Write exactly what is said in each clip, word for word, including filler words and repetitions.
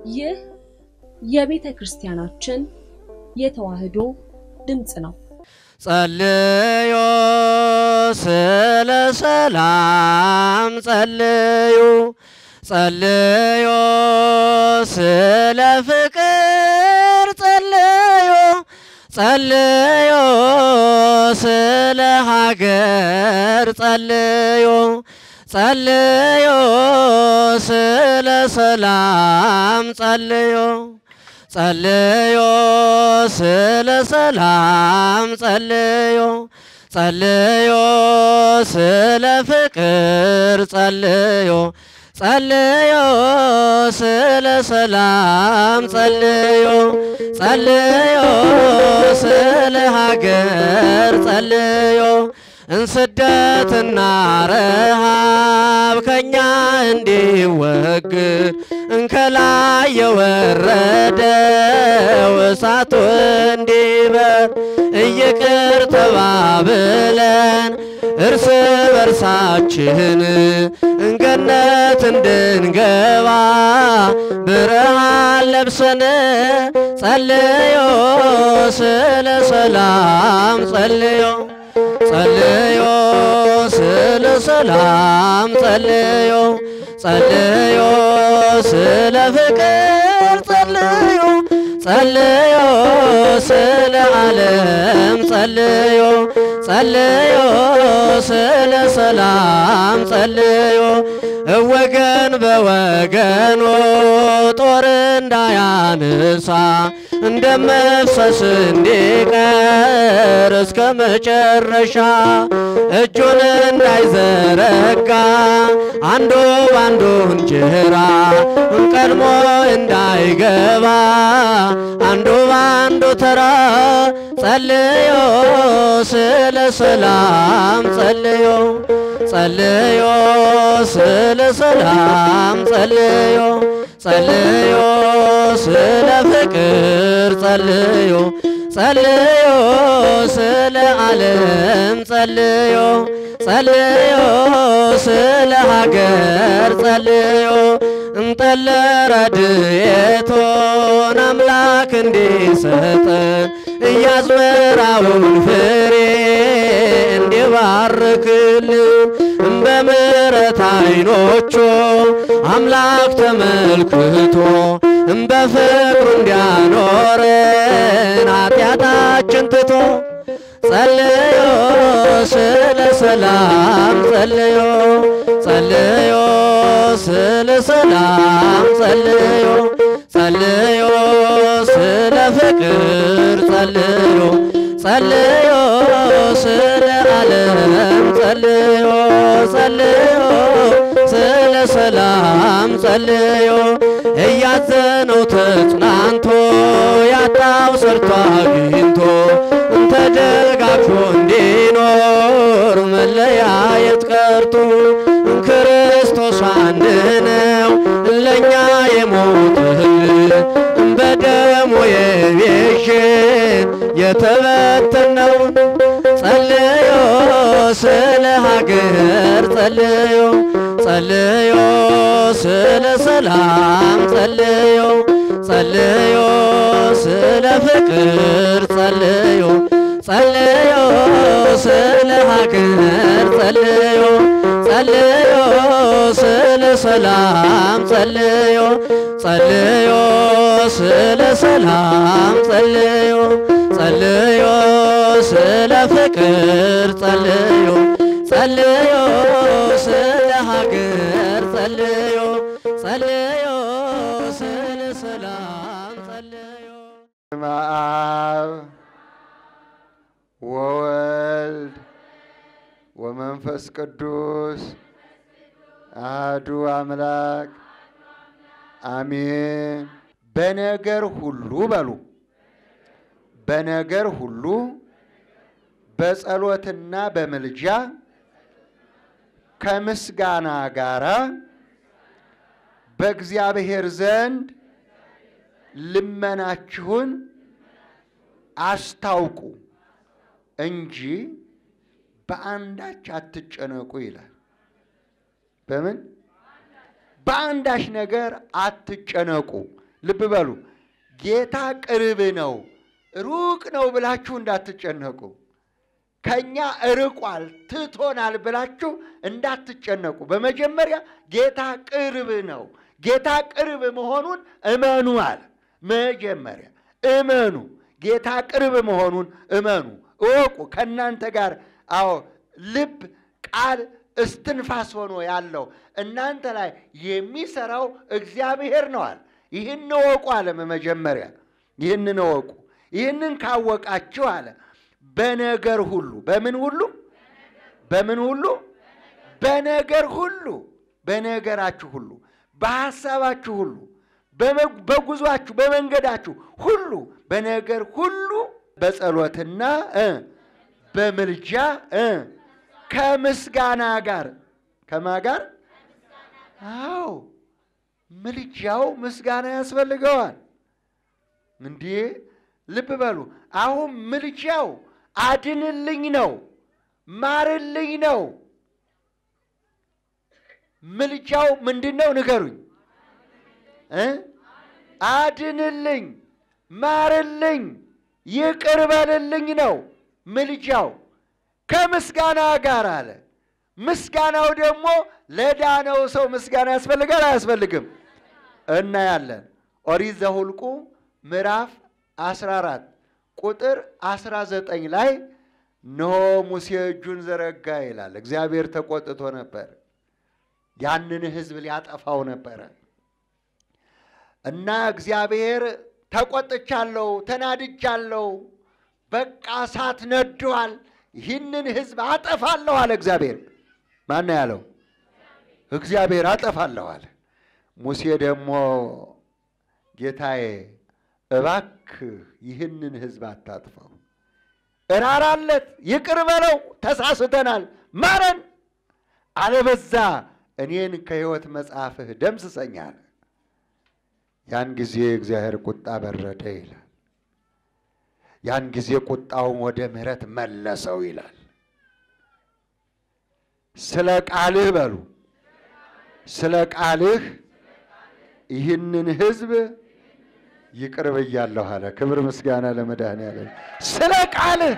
ይህ የቤተ ክርስቲያናችን የተዋህዶ ድምጽ ነው። ጸልዩ ስለ ሰላም ጸልዩ ጸልዩ ስለ ፍቅር ጸልዩ ጸልዩ ስለ ሀገር ጸልዩ ጸልዩ ስለ ሰላም ጸልዩ ጸልዩ ስለ ሰላም ጸልዩ ጸልዩ ስለ ፍቅር ጸልዩ ጸልዩ ስለ ሰላም ጸልዩ ጸልዩ ስለ ሀገር ጸልዩ እንስደትና ረሃብ ከኛ እንዲወግድ እንከላይ የወረደው እሳቱ እንዲበር ይቅር ተባብለን እርስ በርሳችን ገነት እንድንገባ ብርሃን ለብሰን ጸልዩ ስለ ሰላም ጸልዩ ጸልዩ ስለ ሰላም ጸልዩ ጸልዩ ስለ ፍቅር ጸልዩ ጸልዩ ስለ ዓለም ጸልዩ ጸልዩ ስለ ሰላም ጸልዩ ወገን በወገኑ ጦር እንዳያነሳ እንደመፍሰስ እንዲቀር እስከ መጨረሻ እጁን እንዳይዘረጋ አንዱ ባንዱ እንጀራ ቀድሞ እንዳይገባ አንዱ ባንዱ ተራ ጸልዩ ስለ ሰላም ጸልዩ ጸልዩ ስለ ሰላም ጸልዩ ጸልዩ ስለ ፍቅር ጸልዩ ጸልዩ ስለ ዓለም ጸልዩ ጸልዩ ስለ ሀገር ጸልዩ እንጠለ ረድኤቱን አምላክ እንዲሰጠን እያዝመራውን ፍሬ እንዲባርክልን በምሕረት ዓይኖቹ አምላክ ተመልክቶ በፍቅሩ እንዲያኖረን ኃጢአታችን ትቶ ጸልዩ ስለ ሰላም ጸልዩ ጸልዩ ስለ ሰላም ጸልዩ ጸልዩ ስለ ፍቅር ጸልዩ ጸልዩ ስለ ዓለም ጸልዩ ጸልዩ ስለ ሰላም ጸልዩ እያዘነው ተጽናንቶ ያጣው ሰርቶ አግኝቶ ተደጋግፎ እንዲኖር መለያየት ቀርቶ ክርስቶስ አንድ ነው ለኛ የሞተልን በደሙ የቤዠን የተበተነው ጸልዩ ስለ ሀገር ጸልዩ ጸልዩ ስለ ሰላም ጸልዩ ጸልዩ ስለ ፍቅር ጸልዩ ጸልዩ ስለ ሀገር ጸልዩ ጸልዩ ስለ ሰላም ጸልዩ ጸልዩ ስለ ሰላም ጸልዩ ጸልዩ ስለ ፍቅር ጸልዩ ጸልዩ ስለ ሀገር ጸልዩ ጸልዩ ስለ ሰላም ጸልዩ በአብ ወወልድ ወመንፈስ ቅዱስ አሐዱ አምላክ አሜን። በነገር ሁሉ በሉ በነገር ሁሉ በጸሎትና በምልጃ ከምስጋና ጋራ በእግዚአብሔር ዘንድ ልመናችሁን አስታውቁ እንጂ በአንዳች አትጨነቁ ይላል። በምን በአንዳች ነገር አትጨነቁ። ልብ በሉ። ጌታ ቅርብ ነው ሩቅ ነው ብላችሁ እንዳትጨነቁ። ከኛ እርቋል ትቶናል ብላችሁ እንዳትጨነቁ። በመጀመሪያ ጌታ ቅርብ ነው። ጌታ ቅርብ መሆኑን እመኑ አለ። መጀመሪያ እመኑ፣ ጌታ ቅርብ መሆኑን እመኑ፣ እወቁ። ከእናንተ ጋር አዎ ልብ ቃል እስትንፋስ ሆኖ ያለው እናንተ ላይ የሚሰራው እግዚአብሔር ነው አለ። ይህን እወቁ አለ። መጀመሪያ ይህንን እወቁ። ይህንን ካወቃችሁ አለ በነገር ሁሉ በምን ሁሉ በምን ሁሉ በነገር ሁሉ በነገራችሁ ሁሉ በሐሳባችሁ ሁሉ በጉዟችሁ በመንገዳችሁ ሁሉ በነገር ሁሉ በጸሎትና በምልጃ ከምስጋና ጋር ከማ ጋር አዎ ምልጃው ምስጋና ያስፈልገዋል። እንዴ ልብ በሉ። አሁን ምልጃው አድንልኝ ነው፣ ማርልኝ ነው። ምልጃው ምንድነው ንገሩኝ? እ አድንልኝ፣ ማርልኝ፣ ይቅር በልልኝ ነው ምልጃው ከምስጋና ጋር አለ። ምስጋናው ደግሞ ለዳነው ሰው ምስጋና ያስፈልጋል አያስፈልግም? እናያለን። ኦሪት ዘኍልቍ ምዕራፍ አስራ አራት ቁጥር አስራ ዘጠኝ ላይ እነሆ ሙሴ እጁን ዘረጋ ይላል። እግዚአብሔር ተቆጥቶ ነበር። ያንን ሕዝብ ሊያጠፋው ነበረ እና እግዚአብሔር ተቆጥቻለሁ፣ ተናድጃለሁ፣ በቃ እሳት ነዷል፣ ይህንን ሕዝብ አጠፋለሁ አለ እግዚአብሔር። ማን ነው ያለው? እግዚአብሔር አጠፋለሁ አለ። ሙሴ ደግሞ ጌታዬ እባክህ ይህንን ሕዝብ አታጥፈው፣ እራራለት፣ ይቅር በለው፣ ተሳስተናል፣ ማረን፣ አለበዛ እኔን ከሕይወት መጽሐፍህ ደምስሰኝ አለ። ያን ጊዜ እግዚአብሔር ቁጣ በረደ ይላል። ያን ጊዜ ቁጣውን ወደ ምሕረት መለሰው ይላል። ስለ ቃልህ በሉ፣ ስለ ቃልህ ይህንን ሕዝብ ይቅር ብያለሁ አለ። ክብር ምስጋና ለመድኃኔዓለም። ስለ ቃልህ፣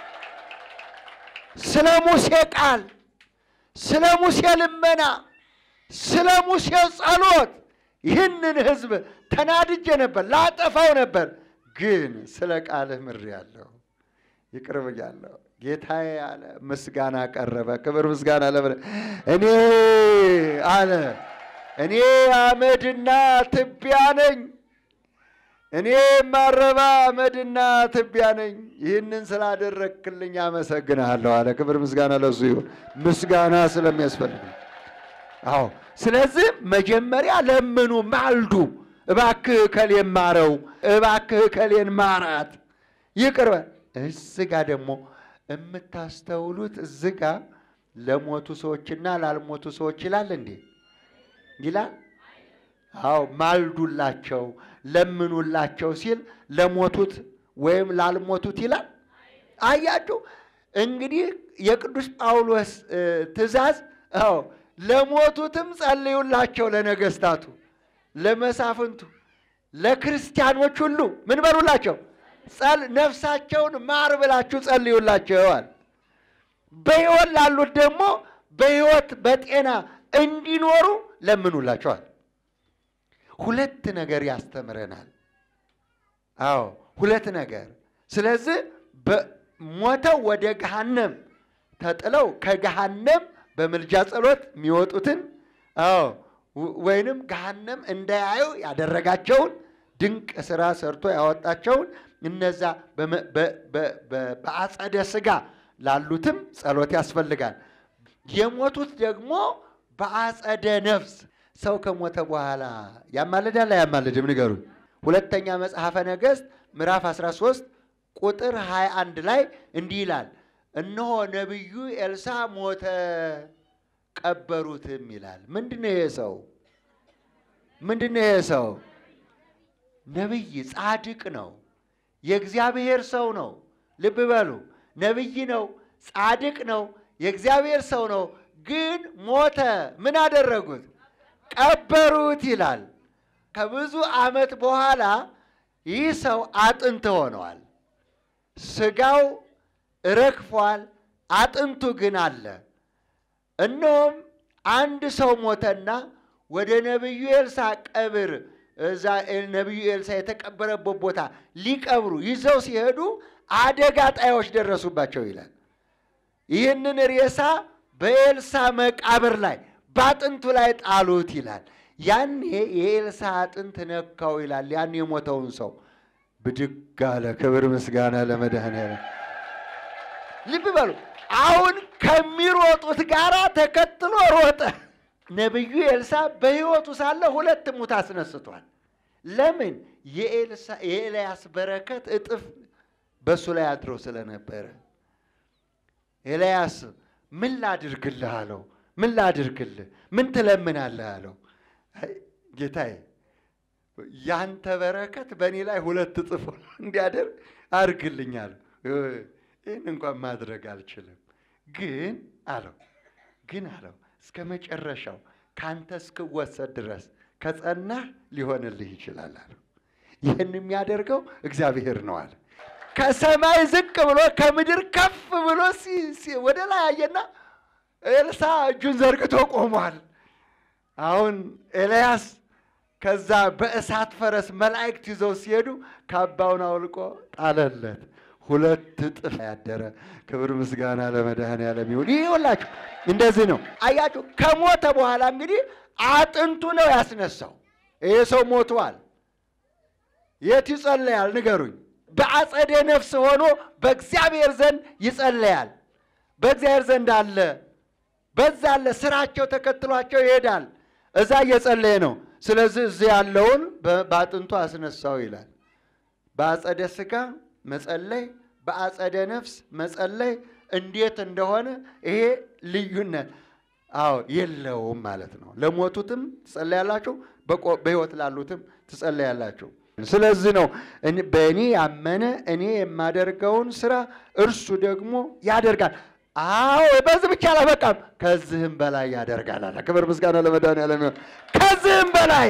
ስለ ሙሴ ቃል፣ ስለ ሙሴ ልመና፣ ስለ ሙሴ ጸሎት ይህንን ሕዝብ ተናድጄ ነበር፣ ላጠፋው ነበር፣ ግን ስለ ቃልህ ምሬአለሁ፣ ይቅር ብያለሁ። ጌታዬ አለ ምስጋና ቀረበ። ክብር ምስጋና ለመድኃኔዓለም። እኔ አለ እኔ አመድና ትቢያ ነኝ፣ እኔ ማረባ አመድና ትቢያ ነኝ፣ ይህንን ስላደረክልኝ አመሰግንሃለሁ አለ። ክብር ምስጋና ለሱ ይሁን። ምስጋና ስለሚያስፈልግ አዎ። ስለዚህ መጀመሪያ ለምኑ፣ ማልዱ፣ እባክህ እከሌን ማረው፣ እባክህ እከሌን ማራት፣ ይቅር በል። እዚህ ጋ ደግሞ የምታስተውሉት እዚህ ጋ ለሞቱ ሰዎችና ላልሞቱ ሰዎች ይላል እንዴ? ይላል? አዎ ማልዱላቸው፣ ለምኑላቸው ሲል ለሞቱት ወይም ላልሞቱት ይላል። አያችሁ እንግዲህ የቅዱስ ጳውሎስ ትእዛዝ አዎ ለሞቱትም ጸልዩላቸው፣ ለነገስታቱ፣ ለመሳፍንቱ፣ ለክርስቲያኖች ሁሉ ምን በሉላቸው? ጸል ነፍሳቸውን ማር ብላችሁ ጸልዩላቸዋል። በሕይወት ላሉት ደግሞ በሕይወት በጤና እንዲኖሩ ለምኑላቸዋል። ሁለት ነገር ያስተምረናል። አዎ ሁለት ነገር። ስለዚህ በሞተው ወደ ገሃነም ተጥለው ከገሃነም በምልጃ ጸሎት የሚወጡትን አዎ ወይንም ገሃነም እንዳያዩ ያደረጋቸውን ድንቅ ስራ ሰርቶ ያወጣቸውን እነዛ በአጸደ ሥጋ ላሉትም ጸሎት ያስፈልጋል። የሞቱት ደግሞ በአጸደ ነፍስ ሰው ከሞተ በኋላ ያማልዳል አያማልድም? ንገሩኝ። ሁለተኛ መጽሐፈ ነገሥት ምዕራፍ አስራ ሶስት ቁጥር ሃያ አንድ ላይ እንዲህ ይላል፣ እነሆ ነቢዩ ኤልሳ ሞተ ቀበሩትም ይላል። ምንድነው ይሄ ሰው? ምንድነው ይሄ ሰው? ነቢይ ጻድቅ ነው፣ የእግዚአብሔር ሰው ነው። ልብ በሉ፣ ነቢይ ነው፣ ጻድቅ ነው፣ የእግዚአብሔር ሰው ነው። ግን ሞተ። ምን አደረጉት? ቀበሩት ይላል። ከብዙ ዓመት በኋላ ይህ ሰው አጥንት ሆኗል። ስጋው ረክፏል፣ አጥንቱ ግን አለ። እነሆም አንድ ሰው ሞተና ወደ ነብዩ ኤልሳዕ ቀብር እዛ ነብዩ ኤልሳዕ የተቀበረበት ቦታ ሊቀብሩ ይዘው ሲሄዱ አደጋ ጣዮች ደረሱባቸው ይላል። ይህንን ሬሳ በኤልሳዕ መቃብር ላይ በአጥንቱ ላይ ጣሉት ይላል። ያኔ የኤልሳዕ አጥንት ነካው ይላል። ያኔ የሞተውን ሰው ብድግ አለ። ክብር ምስጋና ለመድኃኔዓለም። ልብ በሉ። አሁን ከሚሮጡት ጋራ ተከትሎ ሮጠ። ነብዩ ኤልሳዕ በሕይወቱ ሳለ ሁለት ሙት አስነስቷል። ለምን? የኤልሳዕ የኤልያስ በረከት እጥፍ በሱ ላይ አድሮ ስለነበረ። ኤልያስ ምን ላድርግልህ አለው። ምን ላድርግልህ? ምን ትለምናለህ አለው። ጌታዬ ያንተ በረከት በእኔ ላይ ሁለት እጥፍ እንዲያደርግ አድርግልኛል። ይህን እንኳን ማድረግ አልችልም፣ ግን አለው ግን አለው እስከ መጨረሻው ካንተ እስክወሰድ ድረስ ከጸናህ ሊሆንልህ ይችላል አለው። ይህን የሚያደርገው እግዚአብሔር ነው አለ። ከሰማይ ዝቅ ብሎ ከምድር ከፍ ብሎ ወደ ላይ አየና ኤልሳዕ እጁን ዘርግቶ ቆሟል። አሁን ኤልያስ ከዛ በእሳት ፈረስ መላእክት ይዘው ሲሄዱ ካባውን አውልቆ ጣለለት። ሁለት እጥፍ ያደረ። ክብር ምስጋና ለመድኃኔዓለም ይሁን። ይኸውላችሁ እንደዚህ ነው። አያችሁ ከሞተ በኋላ እንግዲህ አጥንቱ ነው ያስነሳው። ይሄ ሰው ሞቷል። የት ይጸለያል ንገሩኝ? በአጸደ ነፍስ ሆኖ በእግዚአብሔር ዘንድ ይጸለያል። በእግዚአብሔር ዘንድ አለ፣ በዛ አለ። ስራቸው ተከትሏቸው ይሄዳል። እዛ እየጸለየ ነው። ስለዚህ እዚህ ያለውን በአጥንቱ አስነሳው ይላል። በአጸደ ሥጋ መጸለይ፣ በአጸደ ነፍስ መጸለይ እንዴት እንደሆነ ይሄ ልዩነት አዎ የለውም ማለት ነው። ለሞቱትም ትጸለያላችሁ፣ በሕይወት ላሉትም ትጸለያላችሁ። ስለዚህ ነው በእኔ ያመነ እኔ የማደርገውን ስራ እርሱ ደግሞ ያደርጋል። አዎ በዚህ ብቻ አላበቃም፣ ከዚህም በላይ ያደርጋል አለ። ክብር ምስጋና ለመድኃኔዓለም ይሁን። ከዚህም በላይ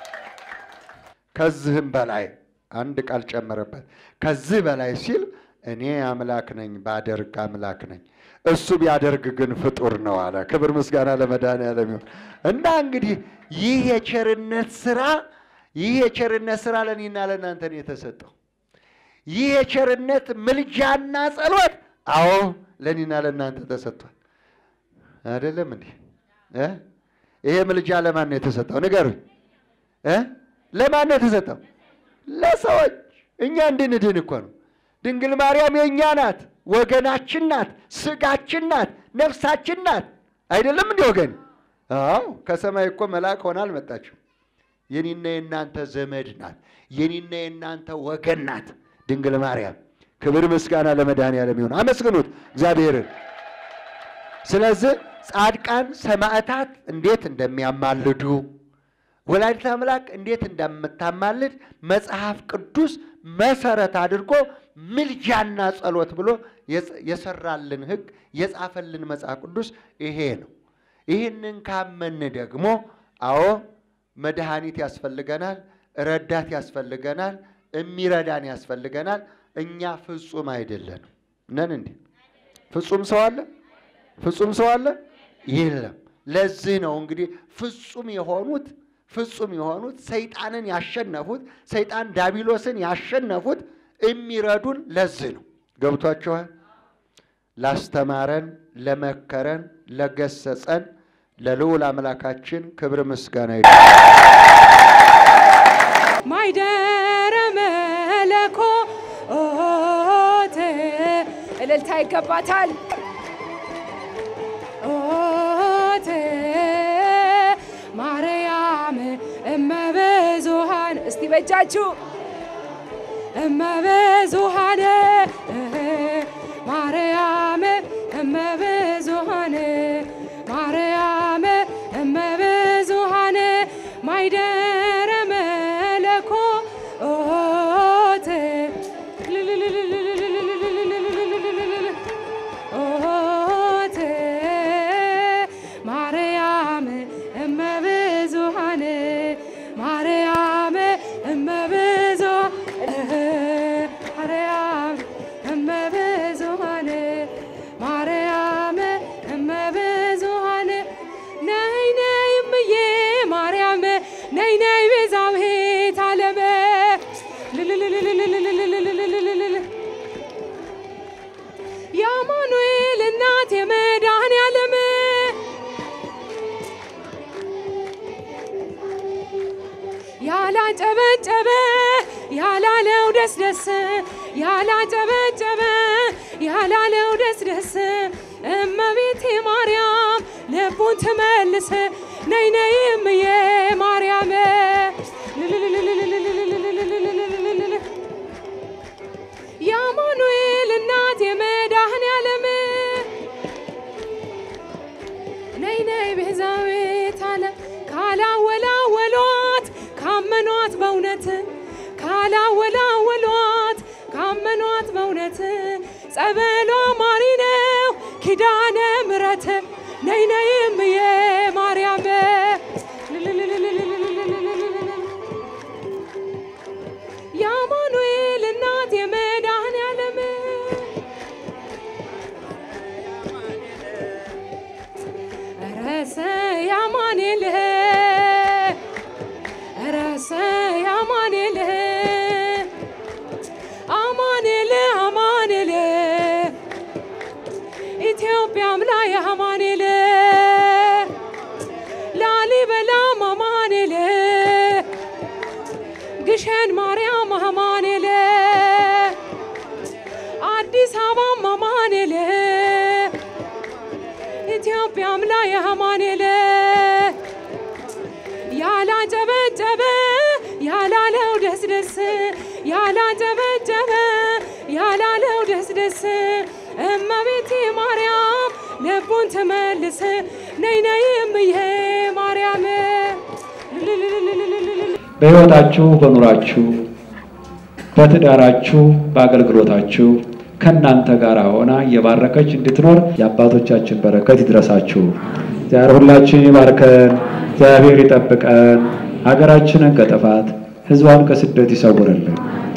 ከዚህም በላይ አንድ ቃል ጨመረበት። ከዚህ በላይ ሲል እኔ አምላክ ነኝ ባደርግ አምላክ ነኝ፣ እሱ ቢያደርግ ግን ፍጡር ነው አለ። ክብር ምስጋና ለመድኃኔዓለም ይሁን። እና እንግዲህ ይህ የቸርነት ስራ ይህ የቸርነት ስራ ለእኔና ለእናንተ ነው የተሰጠው። ይህ የቸርነት ምልጃና ጸሎት አዎ ለእኔና ለእናንተ ተሰጥቷል። አይደለም እንዴ? ይሄ ምልጃ ለማን ነው የተሰጠው? ንገሩኝ። ለማን ነው የተሰጠው? ለሰዎች። እኛ እንድንድን እኮ ነው። ድንግል ማርያም የእኛ ናት፣ ወገናችን ናት፣ ስጋችን ናት፣ ነፍሳችን ናት። አይደለም እንዴ ወገን? አዎ ከሰማይ እኮ መልአክ ሆና አልመጣችም። የኔና የእናንተ ዘመድ ናት፣ የኔና የእናንተ ወገን ናት ድንግል ማርያም። ክብር ምስጋና ለመድኃኔዓለም ይሁን። አመስግኑት እግዚአብሔርን። ስለዚህ ጻድቃን ሰማዕታት እንዴት እንደሚያማልዱ ወላዲተ አምላክ እንዴት እንደምታማልድ መጽሐፍ ቅዱስ መሰረት አድርጎ ምልጃና ጸሎት ብሎ የሰራልን ሕግ የጻፈልን መጽሐፍ ቅዱስ ይሄ ነው። ይህንን ካመን ደግሞ አዎ መድኃኒት ያስፈልገናል፣ ረዳት ያስፈልገናል፣ የሚረዳን ያስፈልገናል። እኛ ፍጹም አይደለንም ነን እንዴ? ፍጹም ሰው አለ? ፍጹም ሰው አለ? የለም። ለዚህ ነው እንግዲህ ፍጹም የሆኑት ፍጹም የሆኑት ሰይጣንን ያሸነፉት ሰይጣን ዳቢሎስን ያሸነፉት የሚረዱን ለዚህ ነው። ገብቷችኋል? ላስተማረን፣ ለመከረን፣ ለገሰጸን ለልዑል አምላካችን ክብር ምስጋና ይሁን። ማይደረ መለኮት እልልታ ይገባታል። ኦቴ ማርያም እመብዙኃን እስቲ በእጃችሁ እመብዙኃን ማርያም እመብዙኃን ማርያም እመብዙኃን ማይደረ መለኮት ኦቴ ማርያም እመብዙኃን ማርያም ያላጨበጨበ ያላለው ደስ ደስ ያላጨበጨበ ያላለው ደስ ደስ እመቤቴ ማርያም ልቡን ትመልስ ነይ ነይ እምዬ ማርያም የአማኑኤል እናት የመድኃኔዓለም ነይ ነይ ቤዛዊተ ዓለም ካላወላወሏት ካመኗት በእውነት ካላወላወሏት ካመኗት በእውነት ጸበሏ ማሪ ነው ኪዳነ ምሕረት ነይ ነይ እምዬ ማርያም የአማኑኤል እናት የመድኃኔዓለም ረሰ ያማኑኤል ረሰ ያማኑኤል አማኑኤል አማኑኤል ኢትዮጵያም ላይ አማኑኤል ላሊበላም አማኑኤል ግሸን ማርያም አማኑኤል አዲስ አበባም አማኑኤል ኢትዮጵያም ላይ አማኑኤል ያላጨበጨበ ያላለው ደስ ደስ ያላጨበጨበ ያላለው ደስ ደስ እመቤቴ ማርያም ልቡን ትመልስ ነይ ነይ እምዬ ማርያም በሕይወታችሁ በኑራችሁ በትዳራችሁ በአገልግሎታችሁ ከናንተ ጋር ሆና የባረከች እንድትኖር የአባቶቻችን በረከት ይድረሳችሁ። እግዚአብሔር ሁላችን ይባርከን፣ እግዚአብሔር ይጠብቀን፣ ሀገራችንን ከጥፋት ሕዝቧን ከስደት ይሰውርልን።